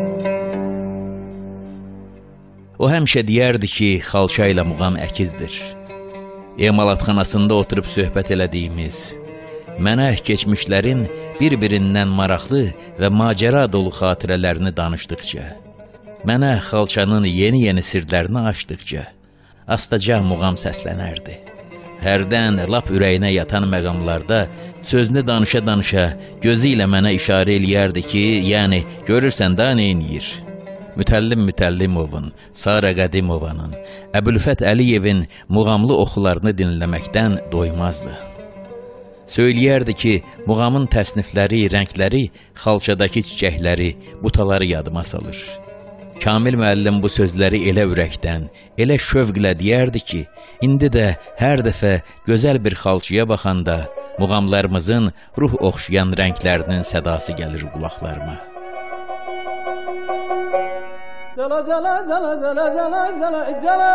O həmişə deyərdi ki, xalça ilə muğam əkizdir. Emalatxanasında oturub söhbət elədiyimiz, mənə keçmişlərin bir-birindən maraqlı və macəra dolu xatirələrini danışdıqca, mənə xalçanın yeni-yeni sirlərini açdıqca, astaca muğam səslənərdi. Hərdən lap ürəyinə yatan məqamlarda sözünü danışa-danışa gözü ilə mənə işarə eləyərdi ki, yəni görürsən da neyniyir? Mütəllim Mütəllimovun, Sara Qədimovanın, Əbülfət Əliyevin muğamlı oxularını dinləməkdən doymazdı. Söyləyərdi ki, muğamın təsnifləri, rəngləri, xalçadakı çiçəkləri, butaları yadıma salır. Kamil müəllim bu sözləri elə ürəkdən, elə şövqlə deyərdi ki, indi də hər dəfə gözəl bir xalçaya baxanda muğamlarımızın ruh oxşayan rənglərinin sədası gəlir qulaqlarıma. Dala dala dala dala dala dala dala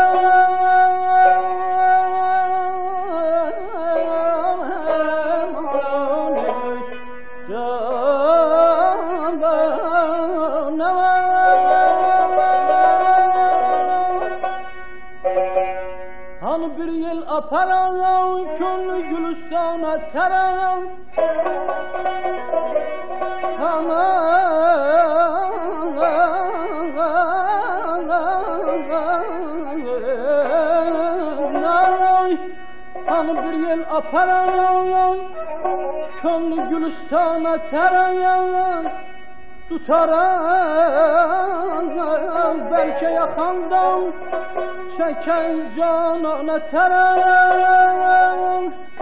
Hani bir yıl aparan könlü gülüstana teran Hani bir yıl aparan könlü gülüstana teran tutaran belki yakandan çeken canana teran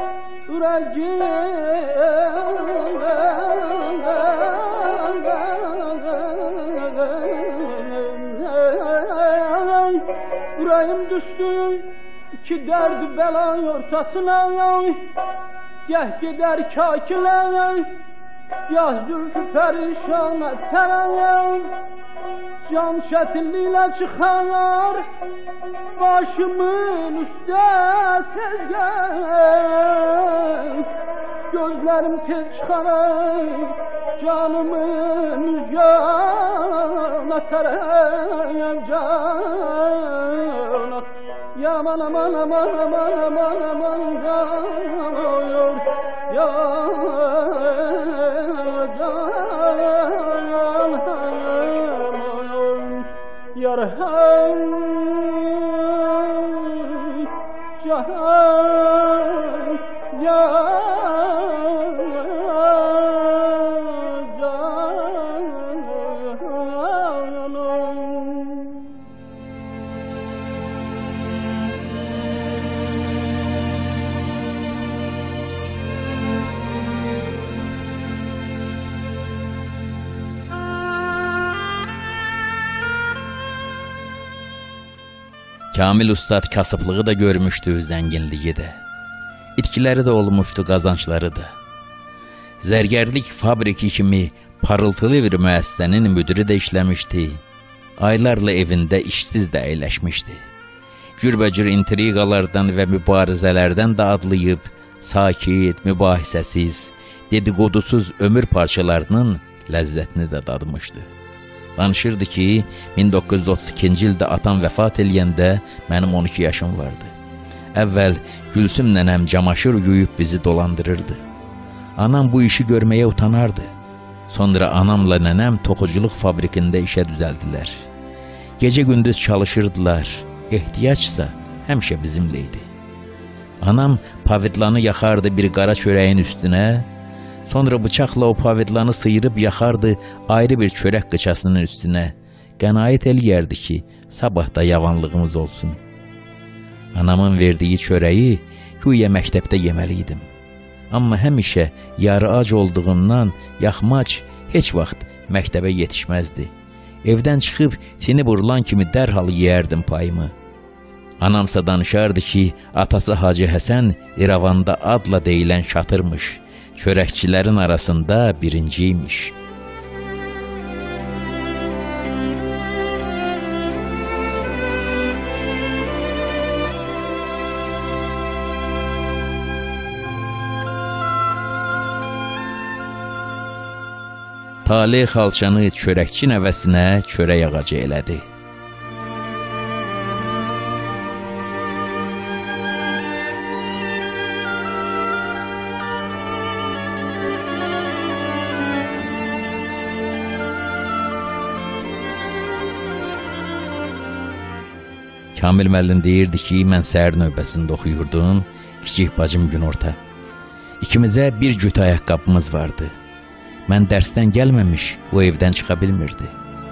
yüreğim düştü iki derdi bela ortasına gah gider kakiler gah zülfü perişana teran can çetinliğiyle çıkar başımın üstte tezgah gözlerim tez çıkar canımın yüzüne teran can yaman aman aman aman aman aman canıyor ya yarhan cahan ya Kamil Ustad kasıblığı da görmüşdü, zənginliyi də. İtkiləri də olmuşdu, qazançları da. Zərgərlik fabriki kimi parıltılı bir müəssisənin müdiri də işləmişdi. Aylarla evində işsiz də əyləşmişdi. Cürbəcür intriqalardan və mübarizələrdən də adlayıb, sakit, mübahisəsiz, dediqodusuz ömür parçalarının ləzzətini də dadmışdı. Danışırdı ki, 1932-ci ildə atam vəfat eləyəndə mənim 12 yaşım vardı. Əvvəl Gülsüm nənəm camaşır yuyub bizi dolandırırdı. Anam bu işi görməyə utanardı. Sonra anamla nənəm toxuculuq fabrikində işə düzəldilər. Gecə-gündüz çalışırdılar, ehtiyacsa həmişə bizimlə idi. Anam pavidlanı yaxardı bir qara çörəyin üstünə, sonra bıçaqla o pavidlanı sıyırıb yaxardı ayrı bir çörək qıçasının üstünə. Qənaət eləyərdi ki, sabah da yavanlığımız olsun. Anamın verdiyi çörəyi güya məktəbdə yeməliydim. Amma həmişə yarı ac olduğumdan yaxmac heç vaxt məktəbə yetişməzdi. Evdən çıxıb tini burulan kimi dərhal yeyərdim payımı. Anamsa danışardı ki, atası Hacı Həsən İrəvanda adla deyilən şatırmış, çörəkçilərin arasında birinciymiş. Tale xalçanı çörəkçi nəvəsinə çörək ağacı elədi. Kamil müəllim deyirdi ki, mən səhər növbəsində oxuyurdum, kiçik bacım günorta. İkimizə bir cüt ayaqqabımız vardı. Mən dərsdən gəlməmiş o evdən çıxa bilmirdi.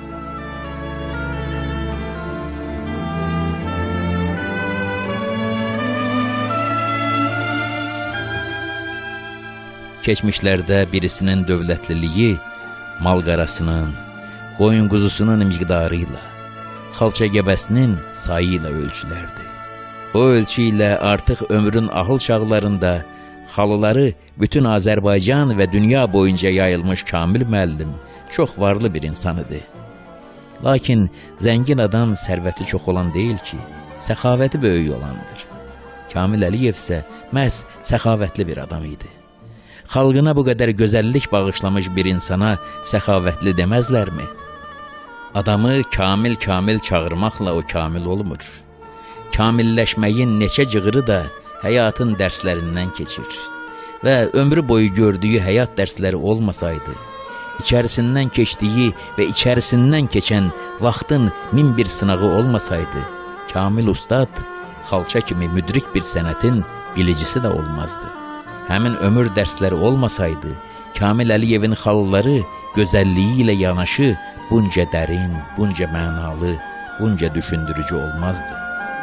Keçmişlərdə birisinin dövlətliliyi mal-qarasının, qoyun quzusunun miqdarıyla, xalça gəbəsinin sayı ilə ölçülərdi. O ölçü ilə artıq ömrün ahıl çağlarında xalıları bütün Azərbaycan və dünya boyunca yayılmış Kamil müəllim çox varlı bir insan idi. Lakin zəngin adam sərvəti çox olan deyil ki, səxavəti böyük olandır. Kamil Əliyev isə məhz səxavətli bir adam idi. Xalqına bu qədər gözəllik bağışlamış bir insana səxavətli deməzlərmi? Adamı kamil çağırmaqla o kamil olmur. Kamilləşməyin neçə cığırı da həyatın dərslərindən keçir. Və ömrü boyu gördüyü həyat dərsləri olmasaydı, içərisindən keçdiyi və içərisindən keçən vaxtın min bir sınağı olmasaydı, Kamil ustad xalça kimi müdrik bir sənətin bilicisi də olmazdı. Həmin ömür dərsləri olmasaydı, Kamil Əliyevin xalıları gözəlliyi ilə yanaşı bunca dərin, bunca mənalı, bunca düşündürücü olmazdı.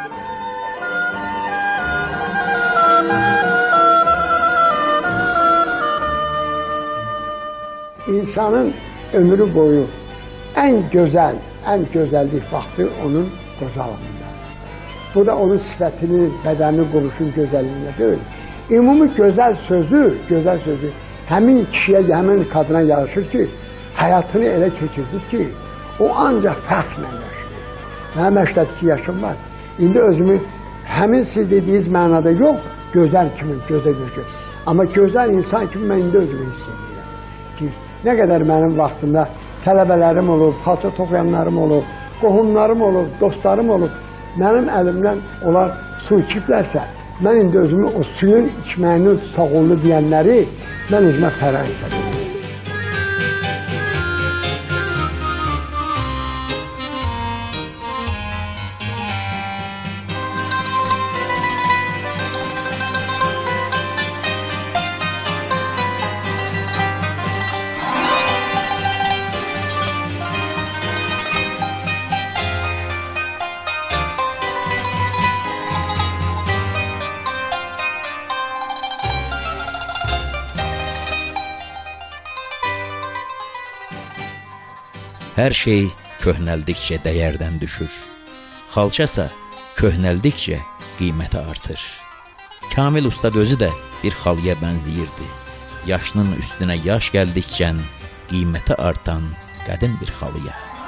İnsanın ömrü boyu en gözəllik vaxtı onun qocalığında. Bu da onun sifətini, bədəni, quruşun gözəlliyində deyil. Ümumi gözəl sözü həmin kişiyə, həmin kadına yaraşır ki, həyatını elə keçirdi ki, o ancaq fəxrlə yaşayır. Mənim 82 yaşım var. İndi özümü həmin siz dediyiniz mənada yox, gözəl kimi, gözəl. Amma gözəl insan kimi mən indi özümü hiss edirəm. Ki, nə qədər mənim vaxtımda tələbələrim olub, xalça toxuyanlarım olub, qohumlarım olub, dostlarım olub, mənim əlimdən onlar su içiblərsə, mən indi özümü o suyun içməyinin sağollu deyənləri mən özümə fərah hesab edirəm. Hər şey köhnəldikcə dəyərdən düşür. Xalçasa köhnəldikcə qiyməti artır. Kamil ustad özü də bir xalıya bənzəyirdi. Yaşının üstünə yaş gəldikcə qiyməti artan qədim bir xalıya.